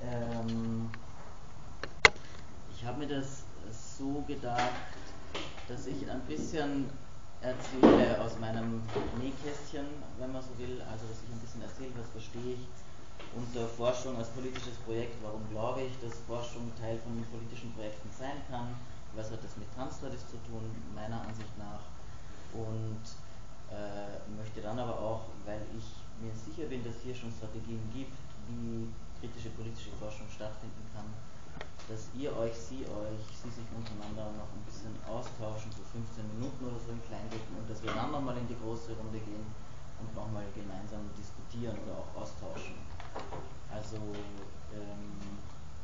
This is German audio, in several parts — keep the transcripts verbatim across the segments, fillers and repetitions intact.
Ähm, ich habe mir das so gedacht, dass ich ein bisschen erzähle aus meinem Nähkästchen, wenn man so will, also dass ich ein bisschen erzähle, was verstehe ich unter Forschung als politisches Projekt, warum glaube ich, dass Forschung Teil von politischen Projekten sein kann, was hat das mit Transstudies zu tun, meiner Ansicht nach, und äh, möchte dann aber auch, weil ich mir sicher bin, dass hier schon Strategien gibt, wie kritische politische Forschung stattfinden kann, dass ihr euch, sie euch, sie sich untereinander noch ein bisschen austauschen, so fünfzehn Minuten oder so in Kleingruppen, und dass wir dann nochmal in die große Runde gehen und nochmal gemeinsam diskutieren oder auch austauschen. Also ähm,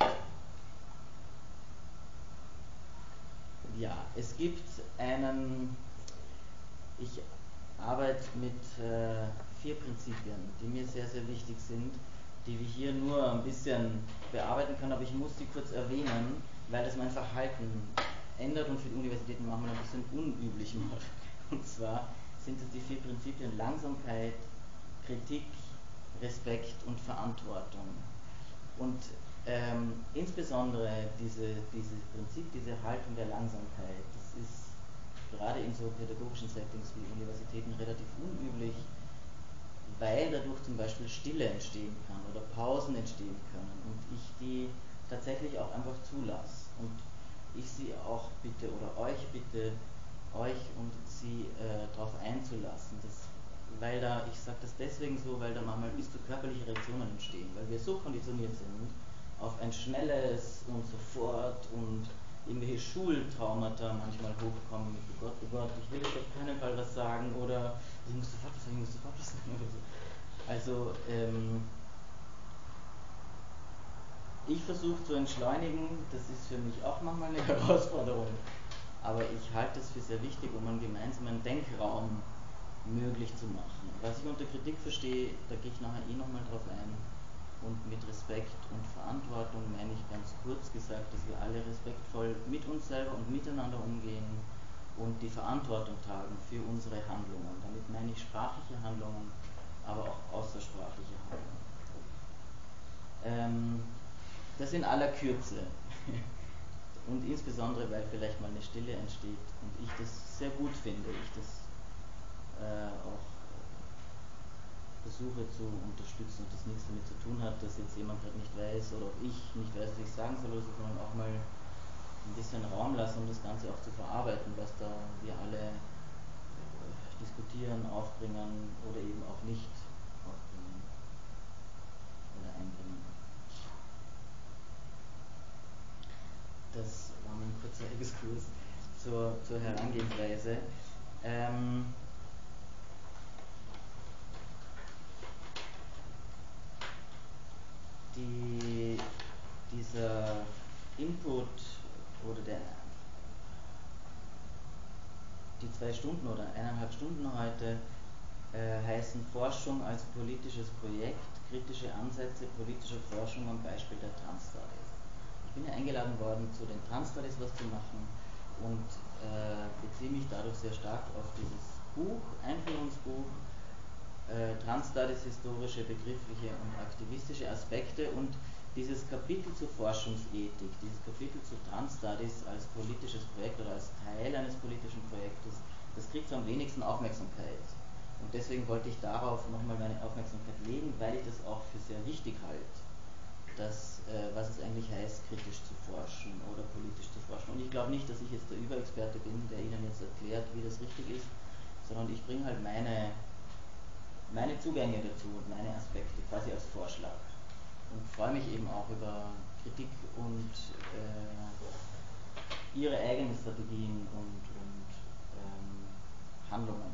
ja, es gibt einen, ich arbeite mit äh, vier Prinzipien, die mir sehr, sehr wichtig sind, die wir hier nur ein bisschen bearbeiten können, aber ich muss sie kurz erwähnen, weil das mein Verhalten ändert und für die Universitäten manchmal ein bisschen unüblich macht. Und zwar sind es die vier Prinzipien Langsamkeit, Kritik, Respekt und Verantwortung. Und ähm, insbesondere diese, dieses Prinzip, diese Haltung der Langsamkeit, das ist gerade in so pädagogischen Settings wie Universitäten relativ unüblich, weil dadurch zum Beispiel Stille entstehen kann oder Pausen entstehen können und ich die tatsächlich auch einfach zulasse und ich sie auch bitte oder euch bitte, euch und sie äh, darauf einzulassen, dass, weil da, ich sage das deswegen so, weil da manchmal bis zu körperliche Reaktionen entstehen, weil wir so konditioniert sind auf ein schnelles und sofort und irgendwelche Schultraumata manchmal hochkommen mit, oh Gott, oh Gott, ich will jetzt auf keinen Fall was sagen oder ich muss sofort was sagen, ich muss sofort was sagen oder so. Also ähm, ich versuche zu entschleunigen, das ist für mich auch manchmal eine Herausforderung, aber ich halte es für sehr wichtig, um einen gemeinsamen Denkraum möglich zu machen. Was ich unter Kritik verstehe, da gehe ich nachher eh nochmal drauf ein. Und mit Respekt und Verantwortung meine ich ganz kurz gesagt, dass wir alle respektvoll mit uns selber und miteinander umgehen und die Verantwortung tragen für unsere Handlungen. Damit meine ich sprachliche Handlungen, aber auch außersprachliche Handlungen. Ähm, das in aller Kürze. Und insbesondere, weil vielleicht mal eine Stille entsteht und ich das sehr gut finde, ich das äh, auch versuche zu unterstützen und das nichts damit zu tun hat, dass jetzt jemand gerade nicht weiß oder ob ich nicht weiß, was ich sagen soll oder so, sondern auch mal ein bisschen Raum lassen, um das Ganze auch zu verarbeiten, was da wir alle äh, diskutieren, aufbringen oder eben auch nicht aufbringen oder einbringen. Das war mein kurzer Exkurs zur, zur Herangehensweise. Ähm, die, dieser Input oder der, die zwei Stunden oder eineinhalb Stunden heute äh, heißen Forschung als politisches Projekt, kritische Ansätze politischer Forschung am Beispiel der Transstudies. Ich bin ja eingeladen worden, zu den Transstudies was zu machen und äh, beziehe mich dadurch sehr stark auf dieses Buch, Einführungsbuch, äh, Transstudies, historische, begriffliche und aktivistische Aspekte, und dieses Kapitel zur Forschungsethik, dieses Kapitel zu Transstudies als politisches Projekt oder als Teil eines politischen Projektes, das kriegt so am wenigsten Aufmerksamkeit. Und deswegen wollte ich darauf nochmal meine Aufmerksamkeit legen, weil ich das auch für sehr wichtig halte, dass, äh, was es eigentlich heißt, kritisch zu forschen oder politisch zu forschen. Und ich glaube nicht, dass ich jetzt der Überexperte bin, der Ihnen jetzt erklärt, wie das richtig ist, sondern ich bringe halt meine, meine Zugänge dazu und meine Aspekte quasi als Vorschlag. Und freue mich eben auch über Kritik und äh, Ihre eigenen Strategien und, und ähm, Handlungen.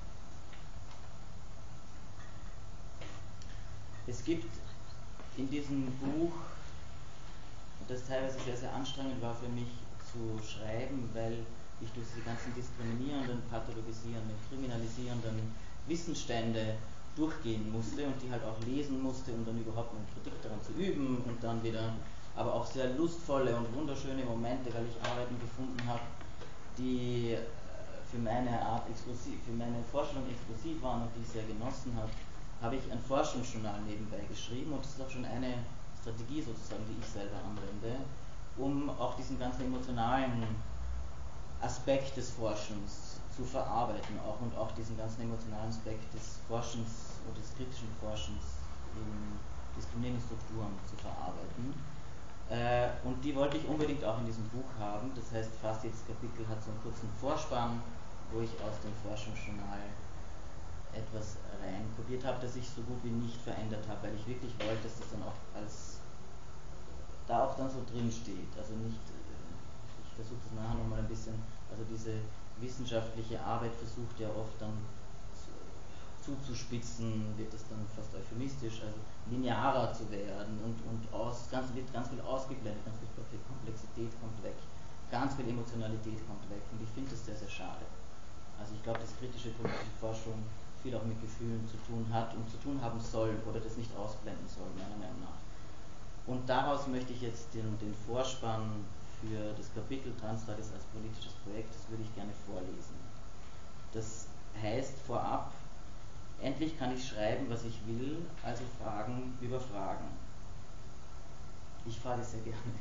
Es gibt in diesem Buch, das teilweise sehr, sehr anstrengend war für mich zu schreiben, weil ich durch diese ganzen diskriminierenden, pathologisierenden, kriminalisierenden Wissensstände durchgehen musste und die halt auch lesen musste, um dann überhaupt eine Kritik daran zu üben und dann wieder, aber auch sehr lustvolle und wunderschöne Momente, weil ich Arbeiten gefunden habe, die für meine Art exklusiv, für meine Vorstellung exklusiv waren und die ich sehr genossen habe, habe ich ein Forschungsjournal nebenbei geschrieben, und das ist auch schon eine Strategie sozusagen, die ich selber anwende, um auch diesen ganzen emotionalen Aspekt des Forschens zu verarbeiten auch und auch diesen ganzen emotionalen Aspekt des Forschens oder des kritischen Forschens in diskriminierenden Strukturen zu verarbeiten. Äh, und die wollte ich unbedingt auch in diesem Buch haben. Das heißt, fast jedes Kapitel hat so einen kurzen Vorspann, wo ich aus dem Forschungsjournal etwas reinkopiert habe, das ich so gut wie nicht verändert habe, weil ich wirklich wollte, dass das dann auch als da auch dann so drin steht. Also nicht, ich versuche das nachher nochmal ein bisschen, also diese wissenschaftliche Arbeit versucht ja oft dann zuzuspitzen, wird es dann fast euphemistisch, also linearer zu werden und, und aus, ganz, wird ganz viel ausgeblendet, ganz viel Komplexität kommt weg, ganz viel Emotionalität kommt weg und ich finde das sehr, sehr schade. Also ich glaube, dass kritische politische Forschung viel auch mit Gefühlen zu tun hat und zu tun haben soll oder das nicht ausblenden soll, meiner Meinung nach. Und daraus möchte ich jetzt den, den Vorspann für das Kapitel Transtradies als politisches Projekt, das würde ich gerne vorlesen. Das heißt vorab, endlich kann ich schreiben, was ich will, also Fragen über Fragen. Ich frage sehr gerne.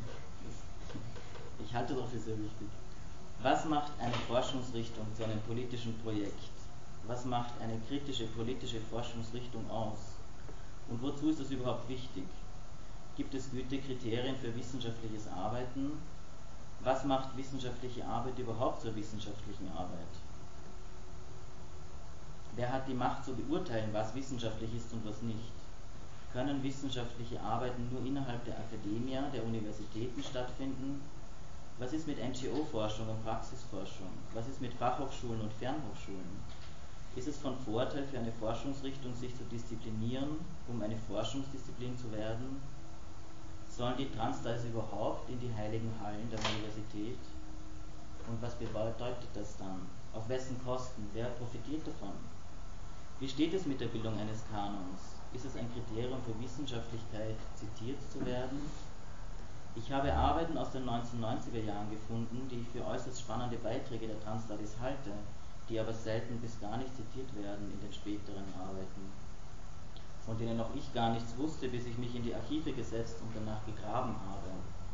Ich halte das auch für sehr wichtig. Was macht eine Forschungsrichtung zu einem politischen Projekt? Was macht eine kritische politische Forschungsrichtung aus? Und wozu ist das überhaupt wichtig? Gibt es Gütekriterien für wissenschaftliches Arbeiten? Was macht wissenschaftliche Arbeit überhaupt zur wissenschaftlichen Arbeit? Wer hat die Macht zu beurteilen, was wissenschaftlich ist und was nicht? Können wissenschaftliche Arbeiten nur innerhalb der Akademie, der Universitäten stattfinden? Was ist mit N G O-Forschung und Praxisforschung? Was ist mit Fachhochschulen und Fernhochschulen? Ist es von Vorteil für eine Forschungsrichtung, sich zu disziplinieren, um eine Forschungsdisziplin zu werden? Sollen die Transtudies überhaupt in die heiligen Hallen der Universität? Und was bedeutet das dann? Auf wessen Kosten? Wer profitiert davon? Wie steht es mit der Bildung eines Kanons? Ist es ein Kriterium für Wissenschaftlichkeit, zitiert zu werden? Ich habe Arbeiten aus den neunzehnhundertneunziger Jahren gefunden, die ich für äußerst spannende Beiträge der Transtudies halte, die aber selten bis gar nicht zitiert werden in den späteren Arbeiten, von denen auch ich gar nichts wusste, bis ich mich in die Archive gesetzt und danach gegraben habe.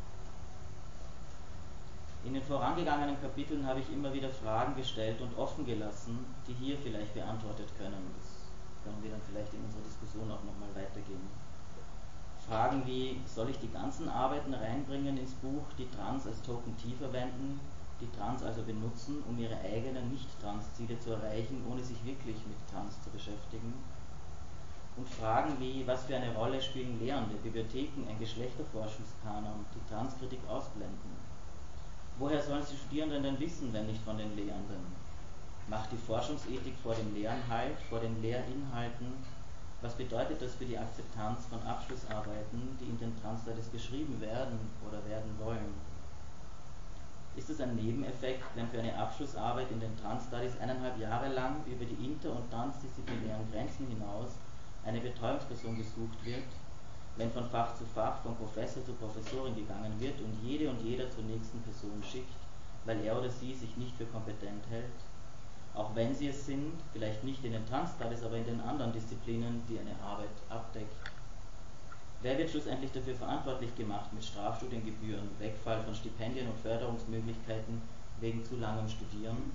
In den vorangegangenen Kapiteln habe ich immer wieder Fragen gestellt und offen gelassen, die hier vielleicht beantwortet können. Das können wir dann vielleicht in unserer Diskussion auch nochmal weitergehen. Fragen wie, soll ich die ganzen Arbeiten reinbringen ins Buch, die Trans als Token T verwenden, die Trans also benutzen, um ihre eigenen Nicht-Trans-Ziele zu erreichen, ohne sich wirklich mit Trans zu beschäftigen? Und Fragen wie, was für eine Rolle spielen Lehrende, Bibliotheken, ein Geschlechterforschungskanon, die Transkritik ausblenden? Woher sollen die Studierenden denn wissen, wenn nicht von den Lehrenden? Macht die Forschungsethik vor dem Lehren Halt, vor den Lehrinhalten? Was bedeutet das für die Akzeptanz von Abschlussarbeiten, die in den Transtudies geschrieben werden oder werden wollen? Ist es ein Nebeneffekt, wenn für eine Abschlussarbeit in den Transtudies eineinhalb Jahre lang über die inter- und transdisziplinären Grenzen hinaus eine Betreuungsperson gesucht wird, wenn von Fach zu Fach, von Professor zu Professorin gegangen wird und jede und jeder zur nächsten Person schickt, weil er oder sie sich nicht für kompetent hält? Auch wenn sie es sind, vielleicht nicht in den Transtudies, aber in den anderen Disziplinen, die eine Arbeit abdeckt. Wer wird schlussendlich dafür verantwortlich gemacht mit Strafstudiengebühren, Wegfall von Stipendien und Förderungsmöglichkeiten wegen zu langem Studieren?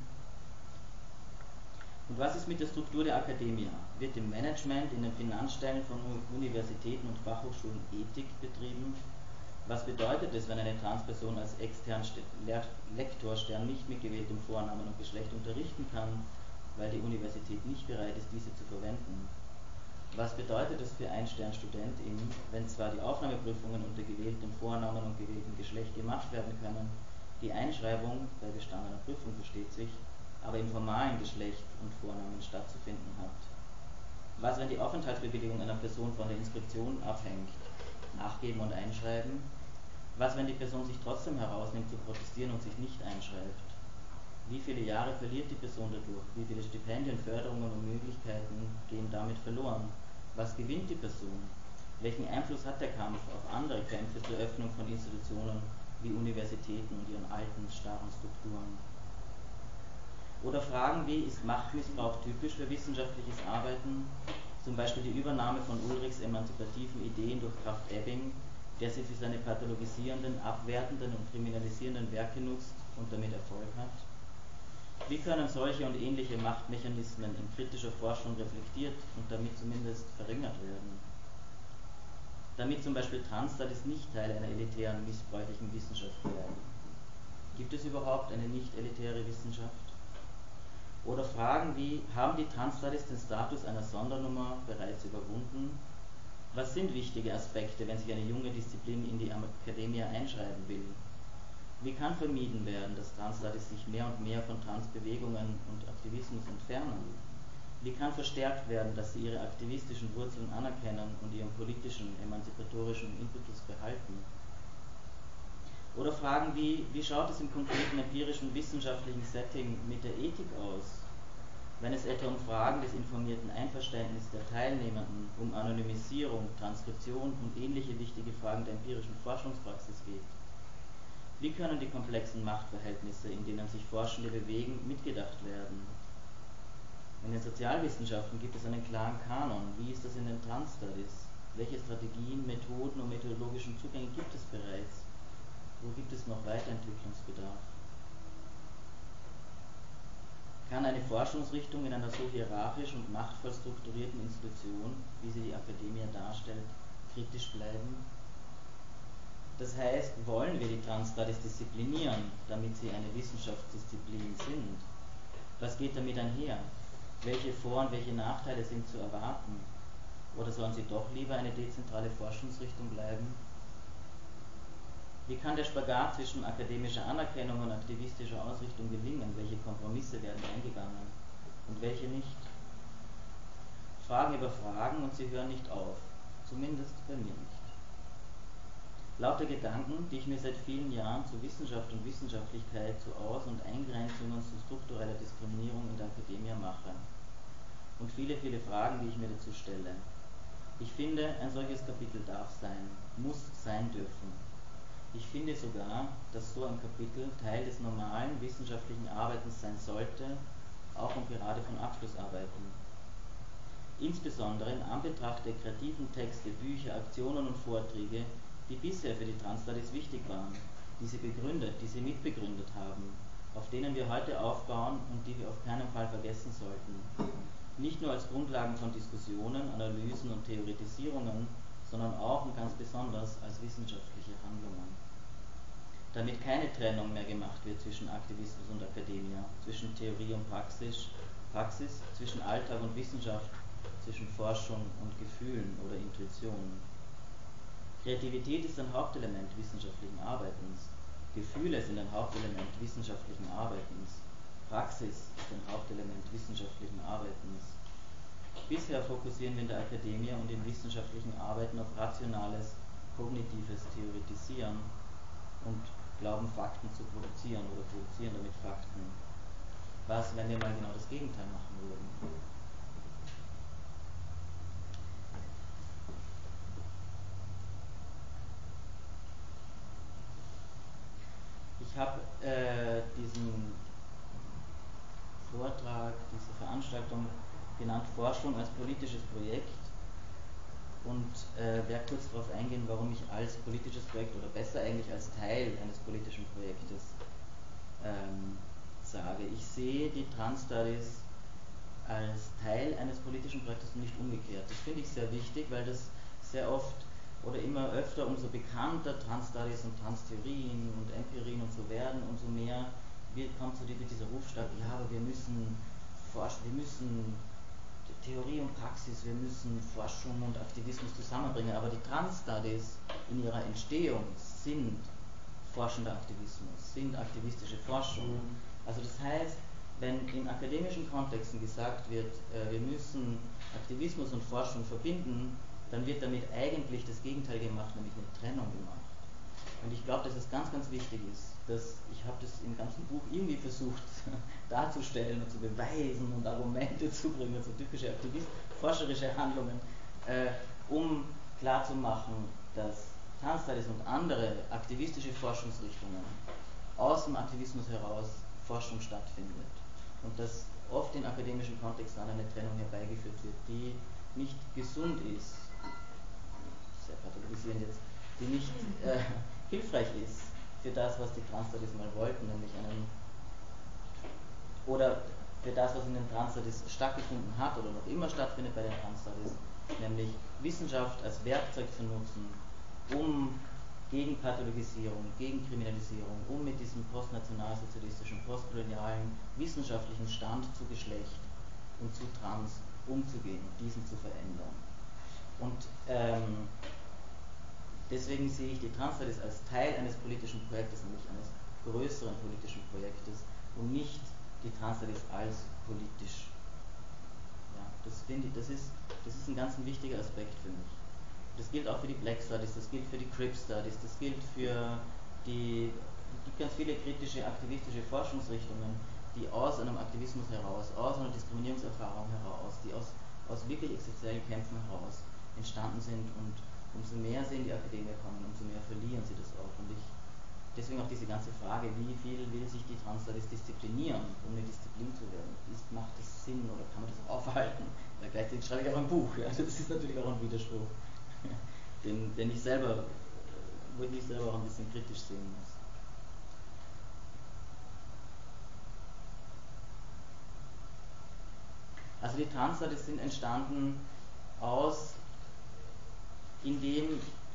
Und was ist mit der Struktur der Akademie? Wird im Management, in den Finanzstellen von Universitäten und Fachhochschulen Ethik betrieben? Was bedeutet es, wenn eine Transperson als externen Lektorstern nicht mit gewähltem Vornamen und Geschlecht unterrichten kann, weil die Universität nicht bereit ist, diese zu verwenden? Was bedeutet es für Ein-Stern-StudentInnen, wenn zwar die Aufnahmeprüfungen unter gewähltem Vornamen und gewähltem Geschlecht gemacht werden können, die Einschreibung bei bestandener Prüfung versteht sich, aber im formalen Geschlecht und Vornamen stattzufinden hat? Was, wenn die Aufenthaltsbewilligung einer Person von der Inspektion abhängt? Nachgeben und einschreiben? Was, wenn die Person sich trotzdem herausnimmt zu protestieren und sich nicht einschreibt? Wie viele Jahre verliert die Person dadurch? Wie viele Stipendien, Förderungen und Möglichkeiten gehen damit verloren? Was gewinnt die Person? Welchen Einfluss hat der Kampf auf andere Kämpfe zur Öffnung von Institutionen wie Universitäten und ihren alten, starren Strukturen? Oder Fragen wie, ist Machtmissbrauch typisch für wissenschaftliches Arbeiten? Zum Beispiel die Übernahme von Ulrichs emanzipativen Ideen durch Krafft-Ebing, der sie für seine pathologisierenden, abwertenden und kriminalisierenden Werke nutzt und damit Erfolg hat? Wie können solche und ähnliche Machtmechanismen in kritischer Forschung reflektiert und damit zumindest verringert werden? Damit zum Beispiel Transstudies nicht Teil einer elitären, missbräuchlichen Wissenschaft werden. Gibt es überhaupt eine nicht elitäre Wissenschaft? Oder Fragen wie, haben die Transstudies den Status einer Sondernummer bereits überwunden? Was sind wichtige Aspekte, wenn sich eine junge Disziplin in die Akademie einschreiben will? Wie kann vermieden werden, dass Transstudies sich mehr und mehr von Transbewegungen und Aktivismus entfernen? Wie kann verstärkt werden, dass sie ihre aktivistischen Wurzeln anerkennen und ihren politischen, emanzipatorischen Impetus behalten? Oder Fragen wie, wie schaut es im konkreten empirischen wissenschaftlichen Setting mit der Ethik aus, wenn es etwa um Fragen des informierten Einverständnisses der Teilnehmenden, um Anonymisierung, Transkription und ähnliche wichtige Fragen der empirischen Forschungspraxis geht? Wie können die komplexen Machtverhältnisse, in denen sich Forschende bewegen, mitgedacht werden? In den Sozialwissenschaften gibt es einen klaren Kanon. Wie ist das in den Transstudies? Welche Strategien, Methoden und methodologischen Zugänge gibt es bereits? Wo gibt es noch Weiterentwicklungsbedarf? Kann eine Forschungsrichtung in einer so hierarchisch und machtvoll strukturierten Institution, wie sie die Akademie darstellt, kritisch bleiben? Das heißt, wollen wir die Transstudies disziplinieren, damit sie eine Wissenschaftsdisziplin sind? Was geht damit einher? Welche Vor- und welche Nachteile sind zu erwarten? Oder sollen sie doch lieber eine dezentrale Forschungsrichtung bleiben? Wie kann der Spagat zwischen akademischer Anerkennung und aktivistischer Ausrichtung gelingen? Welche Kompromisse werden eingegangen und welche nicht? Fragen über Fragen und sie hören nicht auf, zumindest bei mir nicht. Lauter Gedanken, die ich mir seit vielen Jahren zu Wissenschaft und Wissenschaftlichkeit, zu Aus- und Eingrenzungen, zu struktureller Diskriminierung in der Akademie mache. Und viele, viele Fragen, die ich mir dazu stelle. Ich finde, ein solches Kapitel darf sein, muss sein dürfen. Ich finde sogar, dass so ein Kapitel Teil des normalen wissenschaftlichen Arbeitens sein sollte, auch und gerade von Abschlussarbeiten. Insbesondere in Anbetracht der kreativen Texte, Bücher, Aktionen und Vorträge, die bisher für die Transstudies wichtig waren, die sie begründet, die sie mitbegründet haben, auf denen wir heute aufbauen und die wir auf keinen Fall vergessen sollten. Nicht nur als Grundlagen von Diskussionen, Analysen und Theoretisierungen, sondern auch und ganz besonders als wissenschaftliche Handlungen. Damit keine Trennung mehr gemacht wird zwischen Aktivismus und Akademie, zwischen Theorie und Praxis, Praxis, zwischen Alltag und Wissenschaft, zwischen Forschung und Gefühlen oder Intuition. Kreativität ist ein Hauptelement wissenschaftlichen Arbeitens. Gefühle sind ein Hauptelement wissenschaftlichen Arbeitens. Praxis ist ein Hauptelement wissenschaftlichen Arbeitens. Bisher fokussieren wir in der Akademie und in wissenschaftlichen Arbeiten auf rationales, kognitives Theoretisieren und glauben, Fakten zu produzieren oder produzieren damit Fakten. Was, wenn wir mal genau das Gegenteil machen würden? Ich habe äh, diesen Vortrag, diese Veranstaltung genannt Forschung als politisches Projekt und äh, werde kurz darauf eingehen, warum ich als politisches Projekt oder besser eigentlich als Teil eines politischen Projektes ähm, sage. Ich sehe die Transstudies als Teil eines politischen Projektes und nicht umgekehrt. Das finde ich sehr wichtig, weil das sehr oft oder immer öfter, umso bekannter Transstudies und Transtheorien und Empirien und so werden, umso mehr wird, kommt so dieser Ruf stark, ja, aber wir müssen forschen, wir müssen Theorie und Praxis, wir müssen Forschung und Aktivismus zusammenbringen, aber die Transstudies in ihrer Entstehung sind forschender Aktivismus, sind aktivistische Forschung. Also das heißt, wenn in akademischen Kontexten gesagt wird, äh, wir müssen Aktivismus und Forschung verbinden, dann wird damit eigentlich das Gegenteil gemacht, nämlich eine Trennung gemacht. Und ich glaube, dass es ganz, ganz wichtig ist, dass ich habe das im ganzen Buch irgendwie versucht darzustellen und zu beweisen und Argumente zu bringen, so typische Aktivist forscherische Handlungen, äh, um klarzumachen, dass Transstudies und andere aktivistische Forschungsrichtungen aus dem Aktivismus heraus Forschung stattfindet und dass oft in akademischen Kontexten eine Trennung herbeigeführt wird, die nicht gesund ist, sehr pathologisierend jetzt, die nicht äh, hilfreich ist für das, was die Transstudis mal wollten, nämlich einen, oder für das, was in den Transstudis stattgefunden hat oder noch immer stattfindet bei den Transstudis, nämlich Wissenschaft als Werkzeug zu nutzen, um gegen Pathologisierung, gegen Kriminalisierung, um mit diesem postnationalsozialistischen, postkolonialen wissenschaftlichen Stand zu Geschlecht und zu Trans umzugehen, diesen zu verändern. Und ähm, deswegen sehe ich die Transstudis als Teil eines politischen Projektes, nämlich eines größeren politischen Projektes und nicht die Transstudis als politisch. Ja, das finde ich, das ist, das ist ein ganz wichtiger Aspekt für mich. Das gilt auch für die Black Studies, das gilt für die Crip Studies, das gilt für die, es gibt ganz viele kritische, aktivistische Forschungsrichtungen, die aus einem Aktivismus heraus, aus einer Diskriminierungserfahrung heraus, die aus, aus wirklich existenziellen Kämpfen heraus entstanden sind, und umso mehr sie in die Akademie kommen, umso mehr verlieren sie das auch. Und ich, deswegen auch diese ganze Frage, wie viel will sich die Transstudis disziplinieren, um eine Disziplin zu werden? Ist, macht das Sinn oder kann man das aufhalten? Ja, gleichzeitig schreibe ich auch ein Buch, ja, das ist natürlich auch ein Widerspruch, den, den ich selber, wo ich mich selber auch ein bisschen kritisch sehen muss. Also die Transstudis sind entstanden aus, indem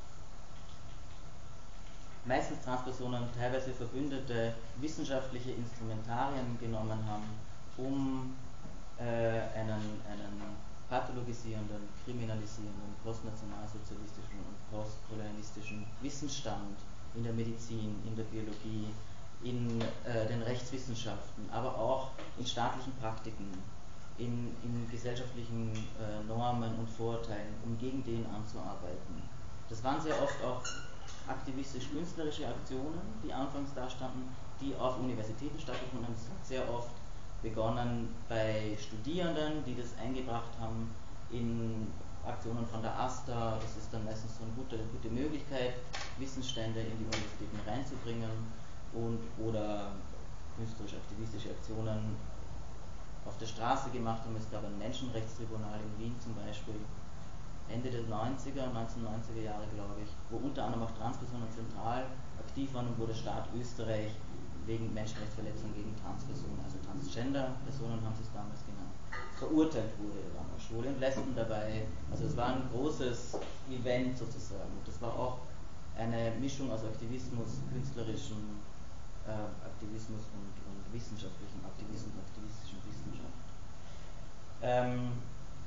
meistens Transpersonen teilweise verbündete wissenschaftliche Instrumentarien genommen haben, um äh, einen, einen pathologisierenden, kriminalisierenden, postnationalsozialistischen und postkolonialistischen Wissensstand in der Medizin, in der Biologie, in äh, den Rechtswissenschaften, aber auch in staatlichen Praktiken, in, in gesellschaftlichen äh, Normen und Vorurteilen, um gegen den anzuarbeiten. Das waren sehr oft auch aktivistisch-künstlerische Aktionen, die anfangs da standen, die auf Universitäten stattgefunden haben. Das hat sehr oft begonnen bei Studierenden, die das eingebracht haben in Aktionen von der AStA. Das ist dann meistens so eine gute, gute Möglichkeit, Wissensstände in die Universitäten reinzubringen, und, oder künstlerisch-aktivistische Aktionen auf der Straße gemacht haben. Es gab ein Menschenrechtstribunal in Wien zum Beispiel, Ende der neunziger, neunzehnhundertneunziger Jahre, glaube ich, wo unter anderem auch Transpersonen zentral aktiv waren und wo der Staat Österreich wegen Menschenrechtsverletzungen gegen Transpersonen, also Transgender-Personen haben sie es damals genannt, verurteilt wurde. Da waren auch Schwule und Lesben dabei. Also es war ein großes Event sozusagen. Und das war auch eine Mischung aus Aktivismus, künstlerischem äh, Aktivismus und, und wissenschaftlichem Aktivismus und aktivistischen Wissenschaft. Ähm,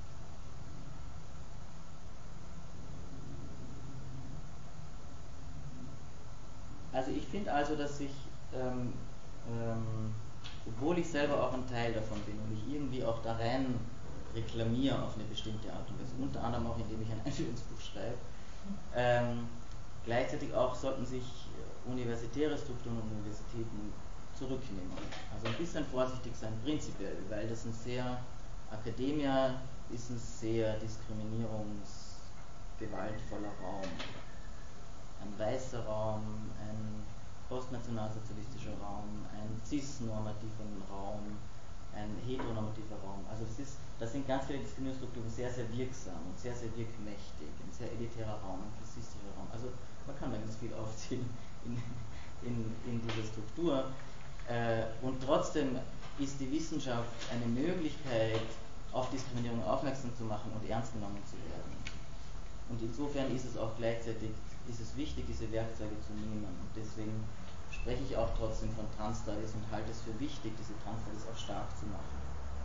Also ich finde also, dass ich, ähm, ähm, obwohl ich selber auch ein Teil davon bin und ich irgendwie auch da rein reklamiere auf eine bestimmte Art und Weise, unter anderem auch indem ich ein Einführungsbuch schreibe, ähm, gleichzeitig auch sollten sich universitäre Strukturen und Universitäten zurücknehmen. Also ein bisschen vorsichtig sein prinzipiell, weil das ein sehr, Academia ist ein sehr diskriminierungsgewaltvoller Raum. Ein weißer Raum, ein postnationalsozialistischer Raum, ein cis-normativer Raum, ein heteronormativer Raum. Also das, ist, das sind ganz viele Diskriminierungsstrukturen sehr, sehr wirksam und sehr, sehr wirkmächtig. Ein sehr elitärer Raum, ein klassistischer Raum. Also man kann da ganz viel aufziehen in, in, in dieser Struktur. Äh, und trotzdem ist die Wissenschaft eine Möglichkeit, auf Diskriminierung aufmerksam zu machen und ernst genommen zu werden. Und insofern ist es auch gleichzeitig ist es wichtig, diese Werkzeuge zu nehmen. Und deswegen spreche ich auch trotzdem von Transstudies und halte es für wichtig, diese Transstudies auch stark zu machen.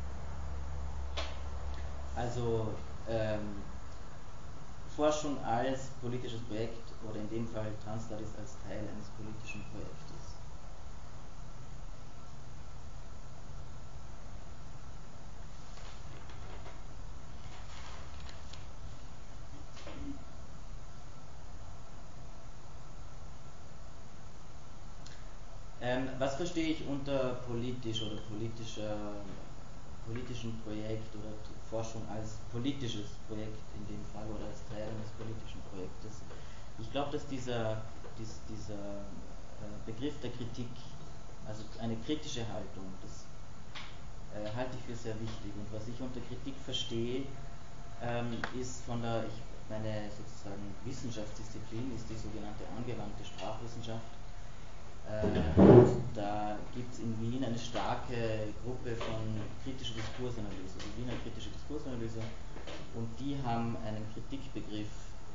Also ähm, Forschung als politisches Projekt oder in dem Fall Transstudies als Teil eines politischen Projektes. Ähm, was verstehe ich unter politisch oder politischer, politischem Projekt oder Forschung als politisches Projekt in dem Fall oder als Teil eines politischen Projektes? Ich glaube, dass dieser, dies, dieser äh, Begriff der Kritik, also eine kritische Haltung, das äh, halte ich für sehr wichtig. Und was ich unter Kritik verstehe, ähm, ist von der, ich, meine sozusagen Wissenschaftsdisziplin ist die sogenannte angewandte Sprachwissenschaft. Äh, und da gibt es in Wien eine starke Gruppe von kritischer Diskursanalyse, die Wiener kritische Diskursanalyse, und die haben einen Kritikbegriff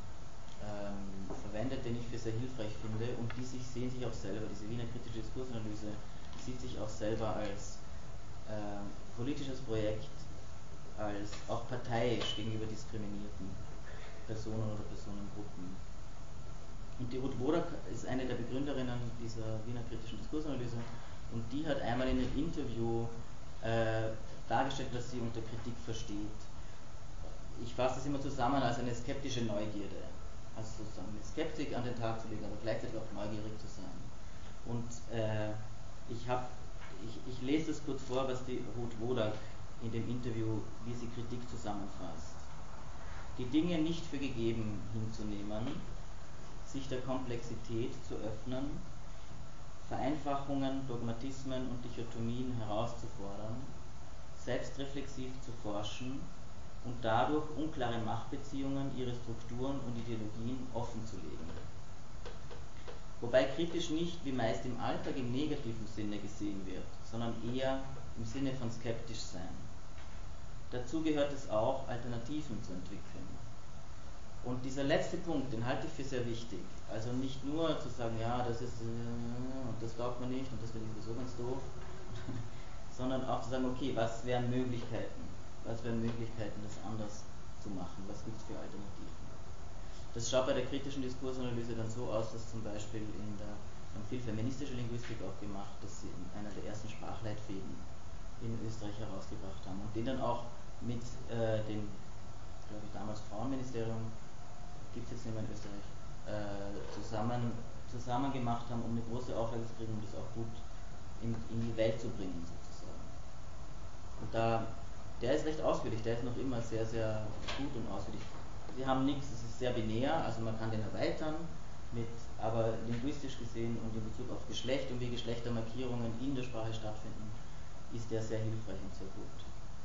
ähm, verwendet, den ich für sehr hilfreich finde, und die sich, sehen sich auch selber, diese Wiener kritische Diskursanalyse sieht sich auch selber als äh, politisches Projekt, als auch parteiisch gegenüber diskriminierten Personen oder Personengruppen. Und die Ruth Wodak ist eine der Begründerinnen dieser Wiener kritischen Diskursanalyse, und die hat einmal in einem Interview äh, dargestellt, was sie unter Kritik versteht. Ich fasse das immer zusammen als eine skeptische Neugierde, also sozusagen eine Skeptik an den Tag zu legen, aber gleichzeitig auch neugierig zu sein. Und äh, ich, hab, ich, ich lese das kurz vor, was die Ruth Wodak in dem Interview, wie sie Kritik zusammenfasst. Die Dinge nicht für gegeben hinzunehmen, sich der Komplexität zu öffnen, Vereinfachungen, Dogmatismen und Dichotomien herauszufordern, selbstreflexiv zu forschen und dadurch unklare Machtbeziehungen, ihre Strukturen und Ideologien offenzulegen. Wobei kritisch nicht wie meist im Alltag im negativen Sinne gesehen wird, sondern eher im Sinne von skeptisch sein. Dazu gehört es auch, Alternativen zu entwickeln. Und dieser letzte Punkt, den halte ich für sehr wichtig. Also nicht nur zu sagen, ja, das ist, äh, das glaubt man nicht und das finde ich sowieso ganz doof, sondern auch zu sagen, okay, was wären Möglichkeiten? Was wären Möglichkeiten, das anders zu machen? Was gibt es für Alternativen? Das schaut bei der kritischen Diskursanalyse dann so aus, dass zum Beispiel in der, haben viel feministische Linguistik auch gemacht, dass sie einer der ersten Sprachleitfäden in Österreich herausgebracht haben und den dann auch mit äh, dem, glaube ich, damals Frauenministerium, gibt es jetzt nicht mehr in Österreich, äh, zusammen, zusammen gemacht haben, um eine große Auflage zu kriegen, um das auch gut in, in die Welt zu bringen, sozusagen. Und da, der ist recht ausführlich, der ist noch immer sehr, sehr gut und ausführlich. Sie haben nichts, es ist sehr binär, also man kann den erweitern, mit, aber linguistisch gesehen und in Bezug auf Geschlecht und wie Geschlechtermarkierungen in der Sprache stattfinden, ist der sehr hilfreich und sehr gut.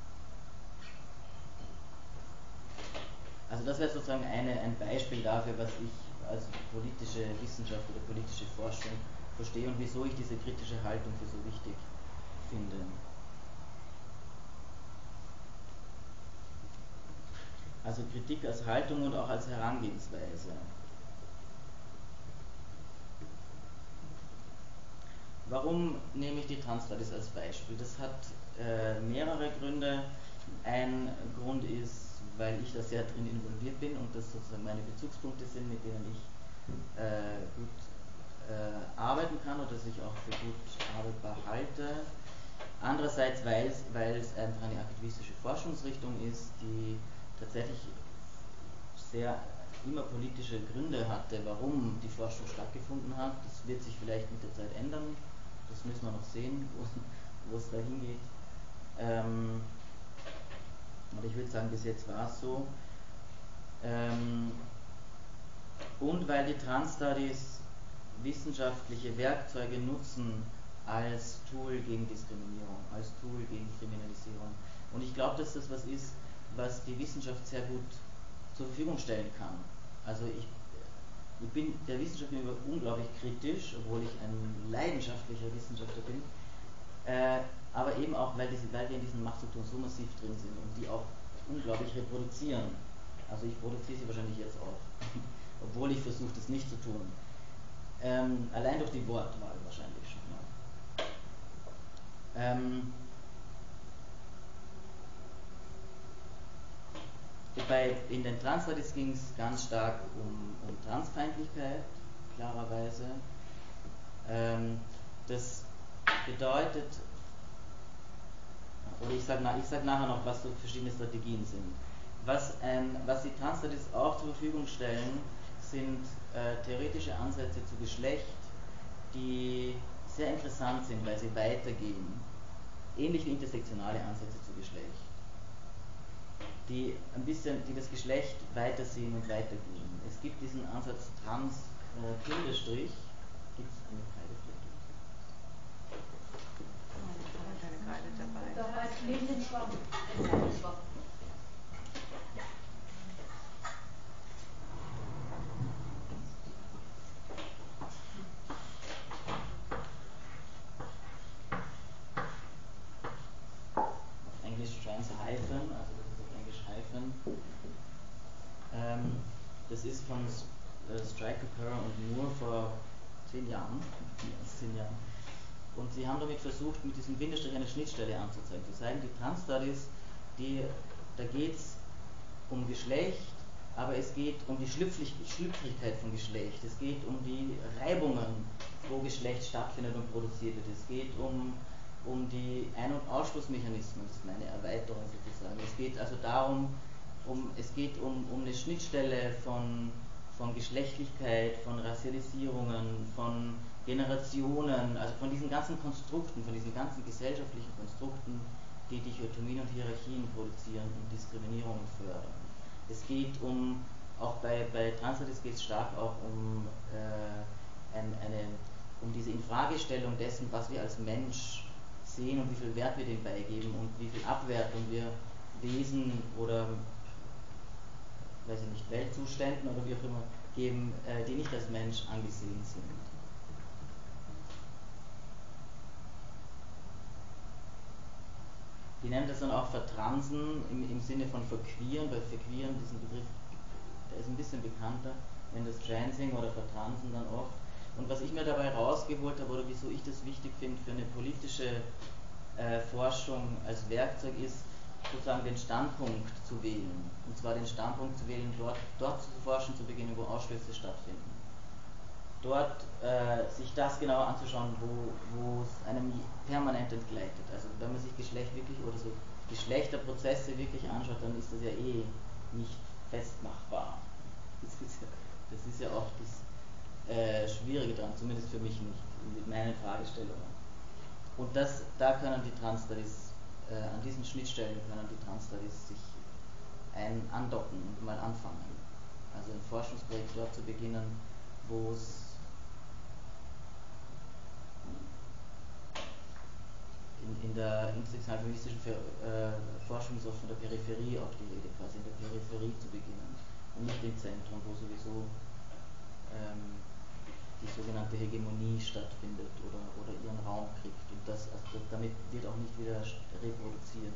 Also das wäre sozusagen eine, ein Beispiel dafür, was ich als politische Wissenschaft oder politische Forschung verstehe und wieso ich diese kritische Haltung für so wichtig finde. Also Kritik als Haltung und auch als Herangehensweise. Warum nehme ich die Transladies als Beispiel? Das hat äh, mehrere Gründe. Ein Grund ist, weil ich da sehr drin involviert bin und das sozusagen meine Bezugspunkte sind, mit denen ich äh, gut äh, arbeiten kann oder das ich auch für gut arbeitbar halte. Andererseits, weil es, weil es einfach eine aktivistische Forschungsrichtung ist, die tatsächlich sehr immer politische Gründe hatte, warum die Forschung stattgefunden hat. Das wird sich vielleicht mit der Zeit ändern. Das müssen wir noch sehen, wo, wo es da hingeht. Ähm, aber ich würde sagen, bis jetzt war es so. Ähm, und weil die Trans-Studies wissenschaftliche Werkzeuge nutzen als Tool gegen Diskriminierung, als Tool gegen Kriminalisierung. Und ich glaube, dass das was ist, was die Wissenschaft sehr gut zur Verfügung stellen kann. Also ich, ich bin der Wissenschaft gegenüber unglaublich kritisch, obwohl ich ein leidenschaftlicher Wissenschaftler bin, äh, aber eben auch, weil, diese, weil wir in diesen Machtstrukturen so massiv drin sind und die auch unglaublich reproduzieren. Also ich produziere sie wahrscheinlich jetzt auch, obwohl ich versuche, das nicht zu tun. Ähm, allein durch die Wortwahl wahrscheinlich schon mal. Ähm, bei, in den Trans-Studies ging es ganz stark um, um Transfeindlichkeit, klarerweise. Ähm, das bedeutet, oder ich sage ich sag nachher noch, was so verschiedene Strategien sind. Was, ähm, was die Trans-Studies auch zur Verfügung stellen, sind äh, theoretische Ansätze zu Geschlecht, die sehr interessant sind, weil sie weitergehen, ähnlich wie intersektionale Ansätze zu Geschlecht, die ein bisschen, die das Geschlecht weitersehen und weitergehen. Es gibt diesen Ansatz Trans-Kinderstrich. Äh, gibt es eine Kreidefläche? Ich habe keine Kreide dabei. Da heißt neben dem Schwamm. Trans-Hyphen, also das ist auf Englisch Hyphen. Ähm, das ist von äh, Stryker, Kerr und Moore vor zehn Jahren, zehn Jahren. Und sie haben damit versucht, mit diesem Bindestrich eine Schnittstelle anzuzeigen. Sie zeigen die Trans-Studies, die, da geht es um Geschlecht, aber es geht um die Schlüpflich Schlüpfrigkeit von Geschlecht, es geht um die Reibungen, wo Geschlecht stattfindet und produziert wird, es geht um, um die Ein- und Ausschlussmechanismen, das ist meine Erweiterung sozusagen. Es geht also darum, um, es geht um, um eine Schnittstelle von, von Geschlechtlichkeit, von Racialisierungen, von Generationen, also von diesen ganzen Konstrukten, von diesen ganzen gesellschaftlichen Konstrukten, die Dichotomien und Hierarchien produzieren und Diskriminierungen fördern. Es geht um, auch bei, bei Transness geht es stark auch um, äh, ein, eine, um diese Infragestellung dessen, was wir als Mensch sehen und wie viel Wert wir dem beigeben und wie viel Abwertung wir Wesen oder, weiß ich nicht, Weltzuständen oder wie auch immer geben, äh, die nicht als Mensch angesehen sind. Die nennen das dann auch Vertransen im, im Sinne von verqueeren, weil verqueeren, diesen Begriff, der ist ein bisschen bekannter, nennen das Transing oder Vertransen dann oft. Und was ich mir dabei rausgeholt habe, oder wieso ich das wichtig finde für eine politische äh, Forschung als Werkzeug, ist sozusagen den Standpunkt zu wählen. Und zwar den Standpunkt zu wählen, dort, dort zu forschen zu beginnen, wo Ausschlüsse stattfinden. Dort äh, sich das genauer anzuschauen, wo es einem permanent entgleitet. Also wenn man sich Geschlecht wirklich oder so Geschlechterprozesse wirklich anschaut, dann ist das ja eh nicht festmachbar. Das ist ja, das ist ja auch das äh, Schwierige dran, zumindest für mich nicht, mit meinen Fragestellungen. Und das, da können die Trans-Studies, äh, an diesen Schnittstellen können die Trans-Studies sich ein andocken und mal anfangen. Also ein Forschungsprojekt dort zu beginnen, wo es In, in der intersektional-feministischen äh, Forschung ist oft von der Peripherie auch die Rede, quasi in der Peripherie zu beginnen und nicht im Zentrum, wo sowieso ähm, die sogenannte Hegemonie stattfindet oder, oder ihren Raum kriegt. Und das, also damit wird auch nicht wieder reproduziert.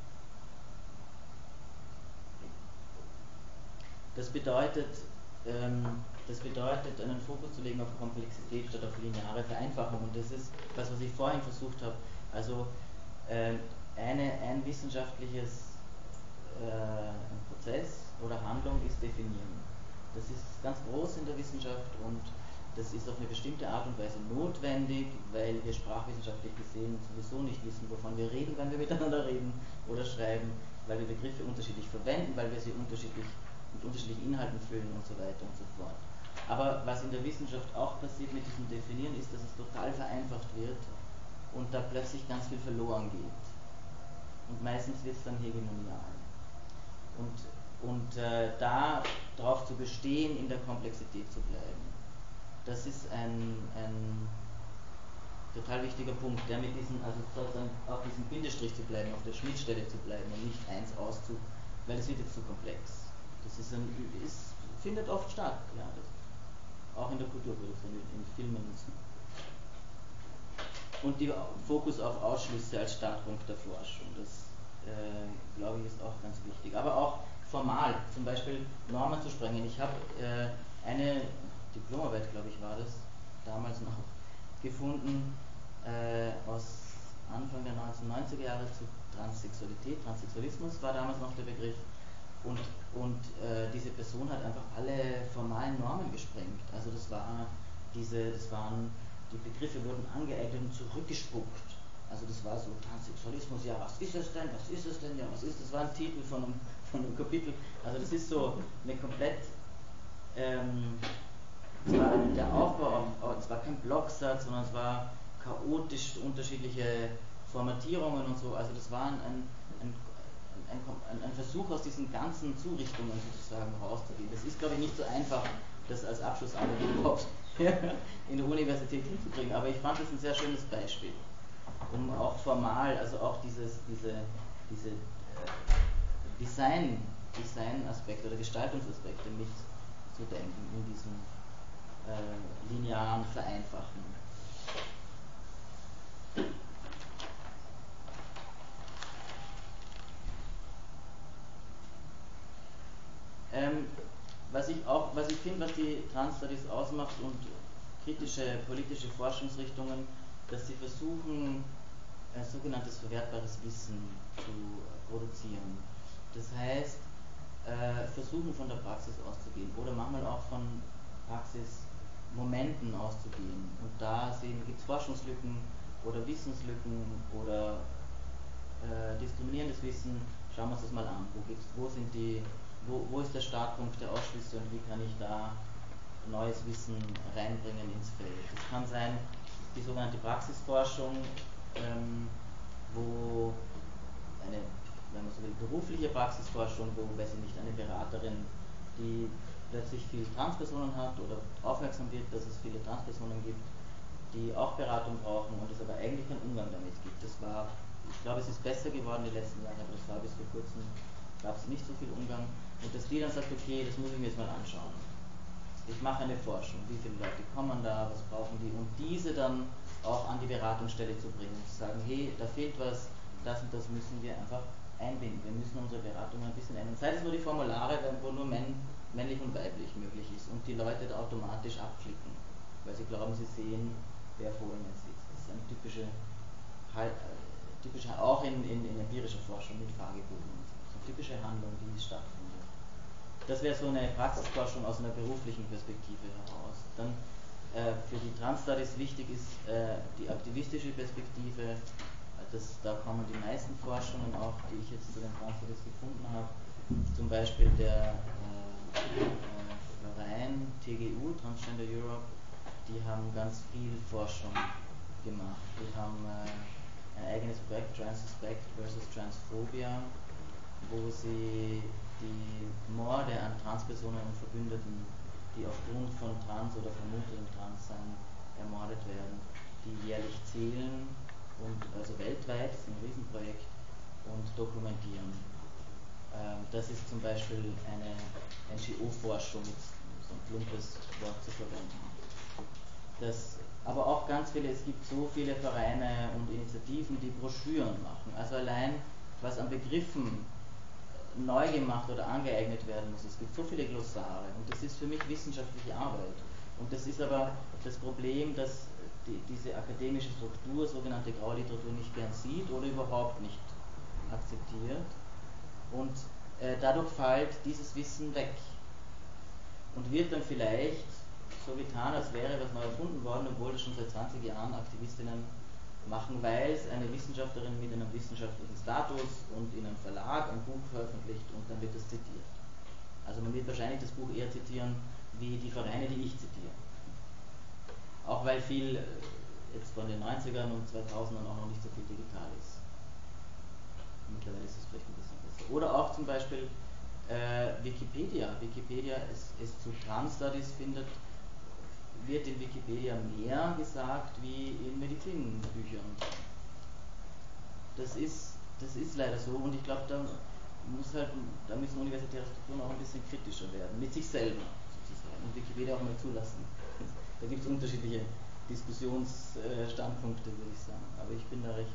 Das bedeutet, ähm, das bedeutet, einen Fokus zu legen auf Komplexität statt auf lineare Vereinfachung. Und das ist das, was ich vorhin versucht habe. Also äh, eine, ein wissenschaftliches äh, Prozess oder Handlung ist definieren. Das ist ganz groß in der Wissenschaft und das ist auf eine bestimmte Art und Weise notwendig, weil wir sprachwissenschaftlich gesehen sowieso nicht wissen, wovon wir reden, wenn wir miteinander reden oder schreiben, weil wir Begriffe unterschiedlich verwenden, weil wir sie unterschiedlich mit unterschiedlichen Inhalten füllen und so weiter und so fort. Aber was in der Wissenschaft auch passiert mit diesem Definieren ist, dass es total vereinfacht wird und da plötzlich ganz viel verloren geht. Und meistens wird es dann hegemonial. Und, und äh, da darauf zu bestehen, in der Komplexität zu bleiben, das ist ein, ein total wichtiger Punkt, der mit diesem, also sozusagen auf diesem Bindestrich zu bleiben, auf der Schnittstelle zu bleiben und nicht eins auszu, weil es wird jetzt zu komplex. Das ist ein, ist, findet oft statt, ja, das, auch in der Kulturproduktion, in, in Filmen. Und der Fokus auf Ausschlüsse als Startpunkt der Forschung, das äh, glaube ich ist auch ganz wichtig. Aber auch formal, zum Beispiel Normen zu sprengen. Ich habe äh, eine Diplomarbeit, glaube ich, war das, damals noch gefunden, äh, aus Anfang der neunzehnhundertneunziger Jahre zu Transsexualität. Transsexualismus war damals noch der Begriff. Und, und äh, diese Person hat einfach alle formalen Normen gesprengt. Also das war diese, das waren, die Begriffe wurden angeeignet und zurückgespuckt. Also das war so Transsexualismus, ja, was ist es denn, was ist es denn, ja, was ist das? Das war ein Titel von einem, von einem Kapitel. Also das ist so eine komplett, ähm, es war der Aufbau auf, es war kein Blocksatz, sondern es war chaotisch unterschiedliche Formatierungen und so. Also das war ein, ein, ein Ein, ein, ein Versuch aus diesen ganzen Zurichtungen sozusagen rauszugehen. Das ist, glaube ich, nicht so einfach, das als Abschlussarbeit überhaupt in der Universität hinzukriegen, aber ich fand das ein sehr schönes Beispiel, um auch formal, also auch dieses, diese, diese äh, Design, Design-Aspekte oder Gestaltungsaspekte mitzudenken in diesem äh, linearen Vereinfachen. finde, was die Trans-Studies ausmacht und kritische politische Forschungsrichtungen, dass sie versuchen, äh, sogenanntes verwertbares Wissen zu produzieren. Das heißt, äh, versuchen von der Praxis auszugehen oder manchmal auch von Praxismomenten auszugehen. Und da gibt es Forschungslücken oder Wissenslücken oder äh, diskriminierendes Wissen. Schauen wir uns das mal an. Wo, gibt's, wo, sind die, wo, wo ist der Startpunkt der Ausschlüsse und wie kann ich da neues Wissen reinbringen ins Feld? Das kann sein die sogenannte Praxisforschung, ähm, wo eine, wenn man so will, berufliche Praxisforschung, wo, weiß ich nicht, eine Beraterin, die plötzlich viele Transpersonen hat oder aufmerksam wird, dass es viele Transpersonen gibt, die auch Beratung brauchen und es aber eigentlich keinen Umgang damit gibt. Das war, ich glaube, es ist besser geworden die letzten Jahre, aber es war bis vor kurzem, gab es nicht so viel Umgang. Und dass die dann sagt, okay, das muss ich mir jetzt mal anschauen. Ich mache eine Forschung, wie viele Leute kommen da, was brauchen die, und diese dann auch an die Beratungsstelle zu bringen, zu sagen, hey, da fehlt was, das und das müssen wir einfach einbinden, wir müssen unsere Beratung ein bisschen ändern. Sei es nur die Formulare, wo nur männ, männlich und weiblich möglich ist und die Leute da automatisch abklicken, weil sie glauben, sie sehen, wer vor ihnen sitzt. Das ist eine typische, typische auch in, in, in empirischer Forschung mit Fragebogen, so eine typische Handlung, die stattfindet. Das wäre so eine Praxisforschung aus einer beruflichen Perspektive heraus. Dann äh, für die Trans-Studies wichtig ist äh, die aktivistische Perspektive. Das, da kommen die meisten Forschungen auch, die ich jetzt zu den Trans-Studies gefunden habe. Zum Beispiel der äh, äh, Verein T G U, Transgender Europe, die haben ganz viel Forschung gemacht. Die haben äh, ein eigenes Projekt, Trans-Suspect versus Transphobia, wo sie die Morde an Transpersonen und Verbündeten, die aufgrund von Trans- oder vermutetem Transsein ermordet werden, die jährlich zählen und also weltweit, das ist ein Riesenprojekt, und dokumentieren. Ähm, das ist zum Beispiel eine N G O-Forschung, so ein plumpes Wort zu verwenden. Das, aber auch ganz viele, es gibt so viele Vereine und Initiativen, die Broschüren machen. Also allein, was an Begriffen neu gemacht oder angeeignet werden muss. Es gibt so viele Glossare und das ist für mich wissenschaftliche Arbeit. Und das ist aber das Problem, dass die, diese akademische Struktur, sogenannte Grauliteratur, nicht gern sieht oder überhaupt nicht akzeptiert. Und äh, dadurch fällt dieses Wissen weg. Und wird dann vielleicht so getan, als wäre was neu erfunden worden, obwohl das schon seit zwanzig Jahren Aktivistinnen machen, weil es eine Wissenschaftlerin mit einem wissenschaftlichen Status und in einem Verlag ein Buch veröffentlicht und dann wird das zitiert. Also man wird wahrscheinlich das Buch eher zitieren wie die Vereine, die ich zitiere. Auch weil viel jetzt von den neunzigern und zweitausendern auch noch nicht so viel digital ist. Mittlerweile ist es vielleicht ein bisschen besser. Oder auch zum Beispiel äh, Wikipedia. Wikipedia ist, ist zu Trans-Studies findet, wird in Wikipedia mehr gesagt wie in Medizinbüchern. Das ist, das ist leider so und ich glaube, da, muss halt, da müssen universitäre Strukturen auch ein bisschen kritischer werden, mit sich selber sozusagen und Wikipedia auch mal zulassen. Da gibt es unterschiedliche Diskussionsstandpunkte, würde ich sagen, aber ich bin da recht.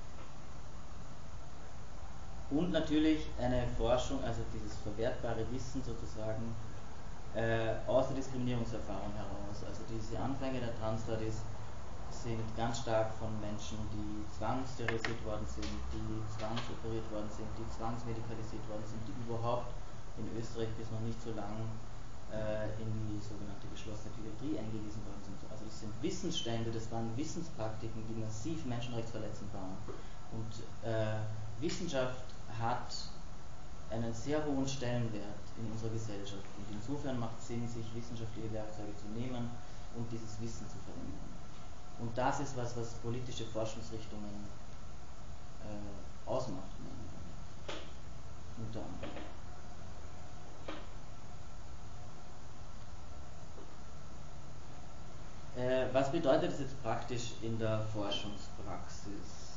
Und natürlich eine Forschung, also dieses verwertbare Wissen sozusagen, Äh, aus der Diskriminierungserfahrung heraus. Also diese Anfänge der Trans-Studies sind ganz stark von Menschen, die zwangssterilisiert worden sind, die zwangsoperiert worden sind, die zwangsmedikalisiert worden sind, die überhaupt in Österreich bis noch nicht so lang äh, in die sogenannte geschlossene Pädiatrie eingewiesen worden sind. Also das sind Wissensstände, das waren Wissenspraktiken, die massiv menschenrechtsverletzend waren. Und äh, Wissenschaft hat einen sehr hohen Stellenwert in unserer Gesellschaft und insofern macht es Sinn, sich wissenschaftliche Werkzeuge zu nehmen und dieses Wissen zu verwenden. Und das ist was, was politische Forschungsrichtungen äh, ausmacht. Unter anderem. Äh, was bedeutet das jetzt praktisch in der Forschungspraxis?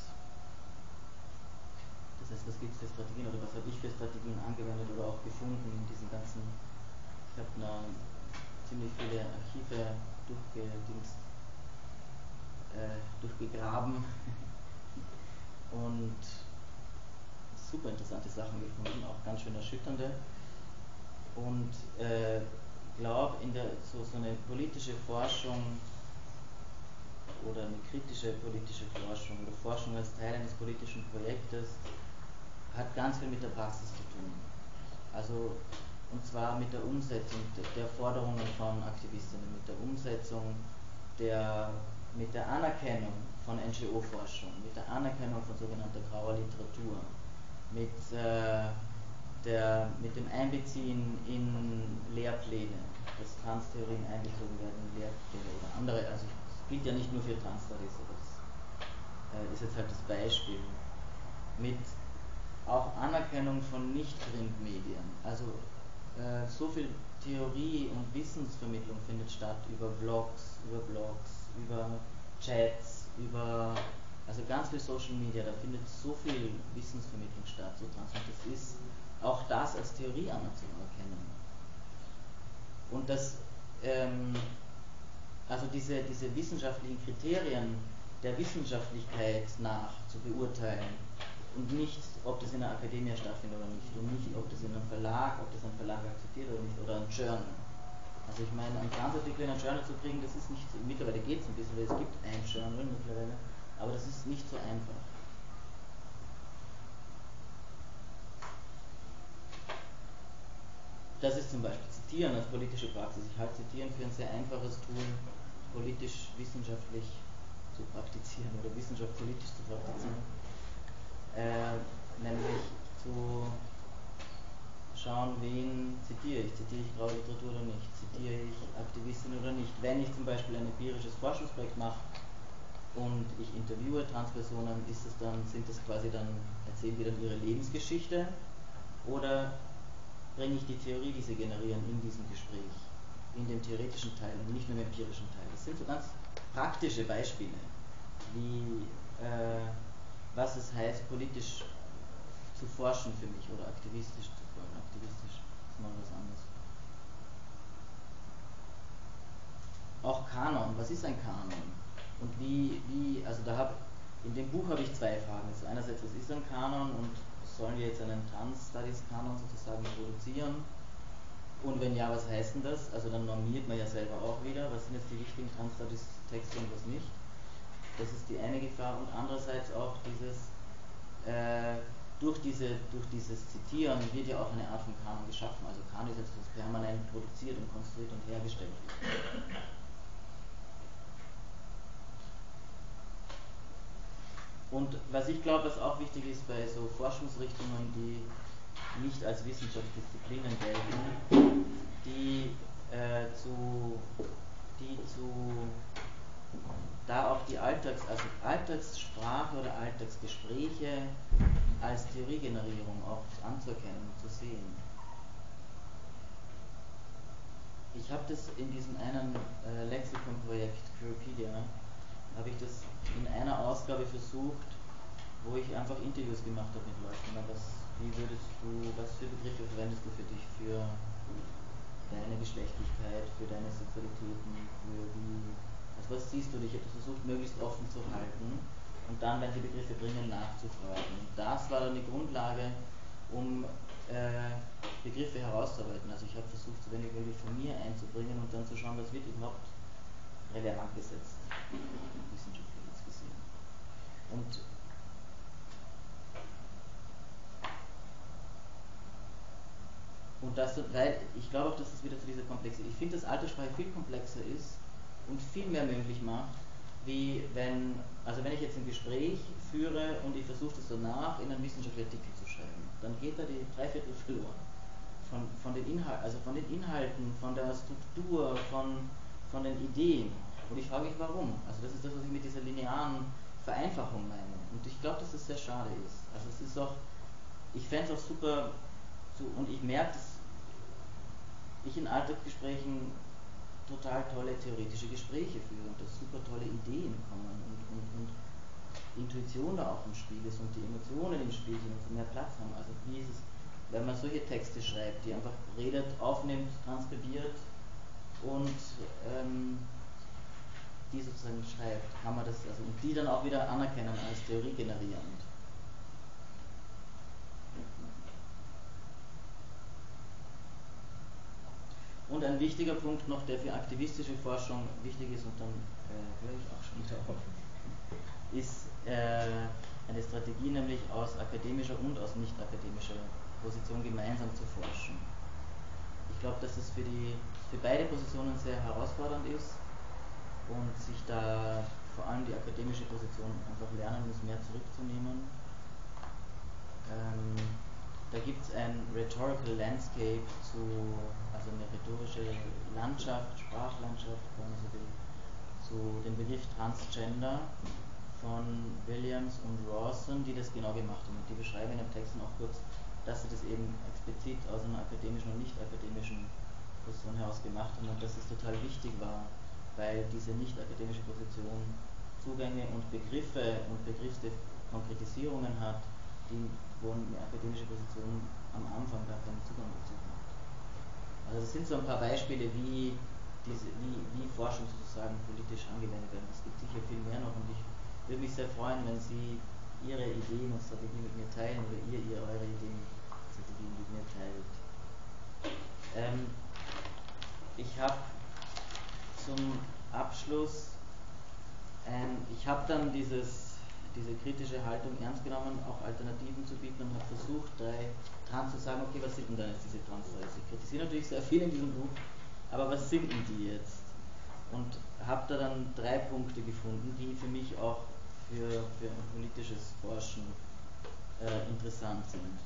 Das heißt, was gibt es für Strategien oder was habe ich für Strategien angewendet oder auch gefunden in diesen ganzen, ich habe da ziemlich viele Archive durchgedingst, äh, durchgegraben und super interessante Sachen gefunden, auch ganz schön erschütternde. Und äh, glaube, in der so, so eine politische Forschung oder eine kritische politische Forschung oder Forschung als Teil eines politischen Projektes hat ganz viel mit der Praxis zu tun. Also, und zwar mit der Umsetzung der Forderungen von Aktivistinnen, mit der Umsetzung der, mit der Anerkennung von N G O-Forschung, mit der Anerkennung von sogenannter grauer Literatur, mit, äh, der, mit dem Einbeziehen in Lehrpläne, dass Transtheorien einbezogen werden in Lehrpläne oder andere, also es gilt ja nicht nur für Trans-Studies, aber das äh, ist jetzt halt das Beispiel, mit auch Anerkennung von Nicht-Printmedien, also äh, so viel Theorie und Wissensvermittlung findet statt über Vlogs, über Blogs, über Chats, über also ganz viel Social Media, da findet so viel Wissensvermittlung statt, so trans, und das ist auch das als Theorie anerkennen. Und das, ähm, also diese, diese wissenschaftlichen Kriterien der Wissenschaftlichkeit nach zu beurteilen und nicht, ob das in einer Akademie stattfindet oder nicht, und nicht, ob das in einem Verlag, ob das ein Verlag akzeptiert oder nicht, oder ein Journal. Also ich meine, einen Transartikel in ein Journal zu bringen, das ist nicht, mittlerweile geht es ein bisschen, weil es gibt ein Journal mittlerweile, aber das ist nicht so einfach. Das ist zum Beispiel Zitieren als politische Praxis. Ich halte Zitieren für ein sehr einfaches Tool, politisch, wissenschaftlich zu praktizieren oder Wissenschaft politisch zu praktizieren. Äh, nämlich zu schauen, wen zitiere ich. Zitiere ich graue Literatur oder nicht? Zitiere ich Aktivistinnen oder nicht? Wenn ich zum Beispiel ein empirisches Forschungsprojekt mache und ich interviewe Transpersonen, ist es dann, sind das quasi dann, erzählen die dann ihre Lebensgeschichte oder bringe ich die Theorie, die sie generieren, in diesem Gespräch, in dem theoretischen Teil und nicht nur im empirischen Teil. Das sind so ganz praktische Beispiele, wie äh, was es heißt, politisch zu forschen für mich oder aktivistisch zu forschen. Aktivistisch ist mal was anderes. Auch Kanon, was ist ein Kanon? Und wie, wie also da habe in dem Buch habe ich zwei Fragen. Also einerseits, was ist ein Kanon und sollen wir jetzt einen Trans-Studies-Kanon sozusagen produzieren? Und wenn ja, was heißt denn das? Also dann normiert man ja selber auch wieder, was sind jetzt die wichtigen Trans-Studies-Texte und was nicht. Das ist die eine Gefahr. Und andererseits auch dieses, äh, durch, diese, durch dieses Zitieren wird ja auch eine Art von Kanon geschaffen. Also Kanon ist jetzt, was permanent produziert und konstruiert und hergestellt wird. Und was ich glaube, was auch wichtig ist bei so Forschungsrichtungen, die nicht als Wissenschaftsdisziplinen gelten, die, äh, zu, die zu, da auch die Alltags, also Alltagssprache oder Alltagsgespräche als Theoriegenerierung auch anzuerkennen und zu sehen. Ich habe das in diesem einen äh, Lexikon-Projekt, Queerpedia, habe ich das in einer Ausgabe versucht, wo ich einfach Interviews gemacht habe mit Leuten. Was, wie würdest du, was für Begriffe verwendest du für dich, für deine Geschlechtlichkeit, für deine Sexualitäten, für wie, also was siehst du dich? Ich habe das versucht, möglichst offen zu halten und dann, wenn die Begriffe bringen, nachzufragen. Und das war dann die Grundlage, um äh, Begriffe herauszuarbeiten. Also ich habe versucht, so wenig möglich von mir einzubringen und dann zu schauen, was wird überhaupt relevant gesetzt, wissenschaftlich jetzt gesehen. Und Und das, weil ich glaube auch, dass es wieder zu dieser Komplexität, ich finde, dass Alterssprache viel komplexer ist und viel mehr möglich macht, wie wenn, also wenn ich jetzt ein Gespräch führe und ich versuche das danach in einen wissenschaftlichen Artikel zu schreiben, dann geht da die Dreiviertel verloren. Von, von den Inhalten, also von den Inhalten, von der Struktur, von, von den Ideen. Und ich frage mich, warum? Also das ist das, was ich mit dieser linearen Vereinfachung meine. Und ich glaube, dass das sehr schade ist. Also es ist auch, ich fände es auch super, zu, und ich merke, dass ich in Alltagsgesprächen total tolle theoretische Gespräche führe und dass super tolle Ideen kommen und, und, und Intuition da auch im Spiel ist und die Emotionen im Spiel sind und mehr Platz haben. Also wie ist es, wenn man solche Texte schreibt, die einfach redet, aufnimmt, transkribiert und ähm, die sozusagen schreibt, kann man das, also und die dann auch wieder anerkennen als Theorie generierend. Und ein wichtiger Punkt noch, der für aktivistische Forschung wichtig ist, und dann äh, höre ich auch schon wieder auf, ist äh, eine Strategie, nämlich aus akademischer und aus nicht akademischer Position gemeinsam zu forschen. Ich glaube, dass es für, die, für beide Positionen sehr herausfordernd ist und sich da vor allem die akademische Position einfach lernen muss, mehr zurückzunehmen. Ähm, da gibt es ein Rhetorical Landscape zu, also eine rhetorische Landschaft, Sprachlandschaft, wenn man so will, zu dem Begriff Transgender von Williams und Rawson, die das genau gemacht haben. Und die beschreiben in den Texten auch kurz, dass sie das eben explizit aus einer akademischen und nicht akademischen Position heraus gemacht haben und dass es total wichtig war, weil diese nicht akademische Position Zugänge und Begriffe und Begriffskonkretisierungen hat, die, wo eine akademische Position am Anfang gar keinen Zugang dazu hat. Also das sind so ein paar Beispiele, wie, diese, wie, wie Forschung sozusagen politisch angewendet wird. Es gibt sicher viel mehr noch und ich würde mich sehr freuen, wenn Sie Ihre Ideen und Strategien mit mir teilen oder ihr, ihr eure Ideen und Strategien mit mir teilt. Ähm, ich habe zum Abschluss, ähm, ich habe dann dieses, diese kritische Haltung ernst genommen, auch Alternativen zu bieten und habe versucht, drei Trans zu sagen, okay, was sind denn dann jetzt diese Trans-Studies? Ich kritisiere natürlich sehr viel in diesem Buch, aber was sind denn die jetzt? Und habe da dann drei Punkte gefunden, die für mich auch für, für ein politisches Forschen äh, interessant sind.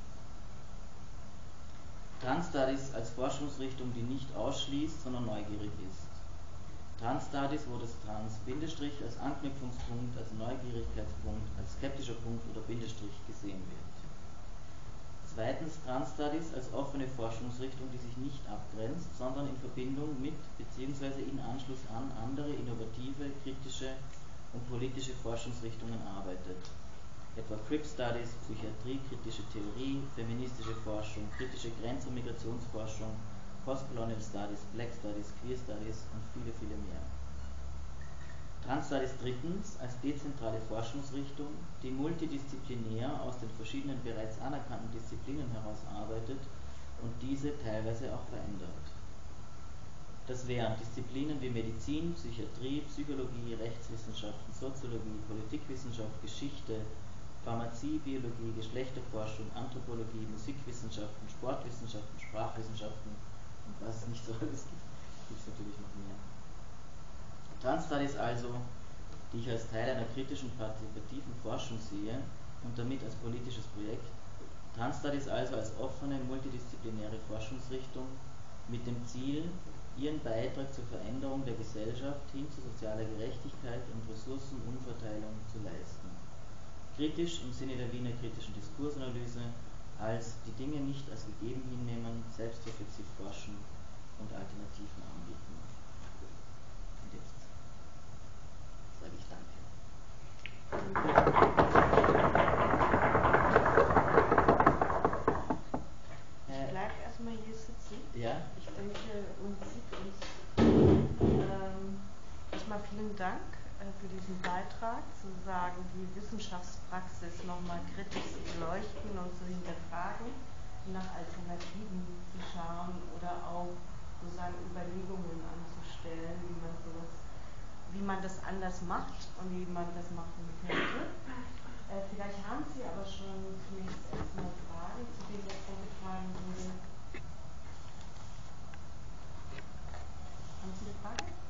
Trans-Studies als Forschungsrichtung, die nicht ausschließt, sondern neugierig ist. Trans-Studies, wo das Trans-Bindestrich als Anknüpfungspunkt, als Neugierigkeitspunkt, als skeptischer Punkt oder Bindestrich gesehen wird. Zweitens, Trans-Studies als offene Forschungsrichtung, die sich nicht abgrenzt, sondern in Verbindung mit bzw. in Anschluss an andere innovative, kritische und politische Forschungsrichtungen arbeitet. Etwa Crip Studies, Psychiatrie, kritische Theorie, feministische Forschung, kritische Grenz- und Migrationsforschung, Postcolonial Studies, Black Studies, Queer Studies und viele, viele mehr. Trans-Studies drittens als dezentrale Forschungsrichtung, die multidisziplinär aus den verschiedenen bereits anerkannten Disziplinen heraus arbeitet und diese teilweise auch verändert. Das wären Disziplinen wie Medizin, Psychiatrie, Psychologie, Rechtswissenschaften, Soziologie, Politikwissenschaft, Geschichte, Pharmazie, Biologie, Geschlechterforschung, Anthropologie, Musikwissenschaften, Sportwissenschaften, Sprachwissenschaften und was es nicht so alles gibt, gibt es natürlich noch mehr. Trans-Studies also, die ich als Teil einer kritischen partizipativen Forschung sehe und damit als politisches Projekt, Trans-Studies also als offene, multidisziplinäre Forschungsrichtung mit dem Ziel, ihren Beitrag zur Veränderung der Gesellschaft hin zu sozialer Gerechtigkeit und Ressourcenumverteilung zu leisten. Kritisch im Sinne der Wiener kritischen Diskursanalyse als die Dinge nicht als gegeben hinnehmen, selbstreflexiv forschen und Alternativen anbieten. Und jetzt sage ich Danke. Ich bleibe erstmal hier sitzen. Ja? Ich denke, man sieht uns. Ähm, erstmal vielen Dank äh, für diesen Beitrag, zu sagen, die Wissenschaftspraxis nochmal kritisch zu beleuchten und zu hinterfragen, nach Alternativen zu schauen oder auch sozusagen Überlegungen anzustellen, wie man sowas, wie man das anders macht und wie man das machen könnte. Äh, vielleicht haben Sie aber schon zunächst erstmal Fragen, zu denen das vorgetragen wurde. Haben Sie eine Frage?